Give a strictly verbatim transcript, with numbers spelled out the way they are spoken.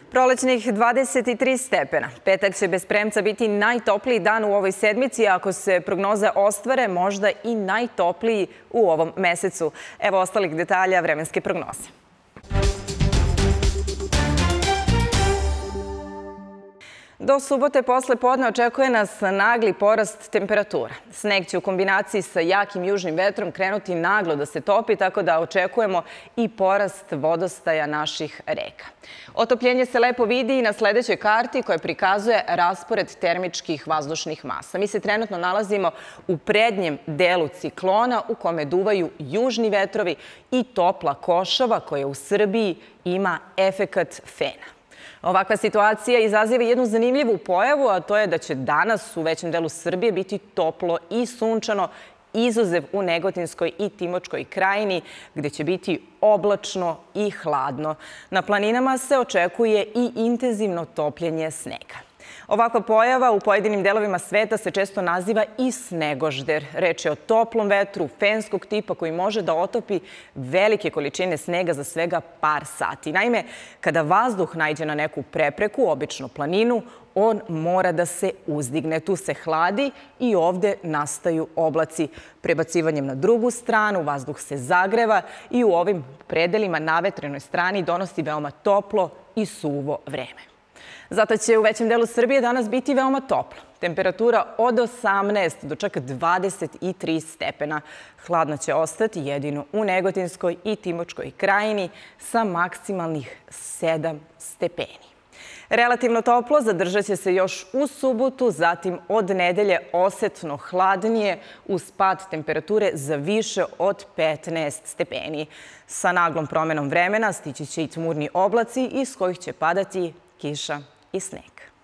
Prolećnih dvadeset tri stepena. Petak će bez premca biti najtopliji dan u ovoj sedmici, a ako se prognoze ostvare, možda i najtopliji u ovom mesecu. Evo ostalih detalja vremenske prognoze. Do subote posle podne očekuje nas nagli porast temperatura. Sneg će u kombinaciji sa jakim južnim vetrom krenuti naglo da se topi, tako da očekujemo i porast vodostaja naših reka. Otopljenje se lepo vidi i na sledećoj karti koja prikazuje raspored termičkih vazdušnih masa. Mi se trenutno nalazimo u prednjem delu ciklona u kome duvaju južni vetrovi i topla košava koja u Srbiji ima efekat fena. Ovakva situacija izaziva jednu zanimljivu pojavu, a to je da će danas u većem delu Srbije biti toplo i sunčano, izuzev u Negotinskoj i Timočkoj krajini, gde će biti oblačno i hladno. Na planinama se očekuje i intenzivno topljenje snega. Ovakva pojava u pojedinim delovima sveta se često naziva i snegožder. Reč je o toplom vetru fenskog tipa koji može da otopi velike količine snega za svega par sati. Naime, kada vazduh naiđe na neku prepreku, obično planinu, on mora da se uzdigne. Tu se hladi i ovde nastaju oblaci. Prebacivanjem na drugu stranu vazduh se zagreva i u ovim predelima na vetrenoj strani donosi veoma toplo i suvo vreme. Zato će u većem delu Srbije danas biti veoma toplo. Temperatura od osamnaest do čak dvadeset tri stepena. Hladno će ostati jedino u Negotinskoj i Timočkoj krajini sa maksimalnih sedam stepeni. Relativno toplo zadržat će se još u subotu, zatim od nedelje osetno hladnije uz pad temperature za više od petnaest stepeni. Sa naglom promenom vremena stići će i tmurni oblaci iz kojih će padati kiša i sneg.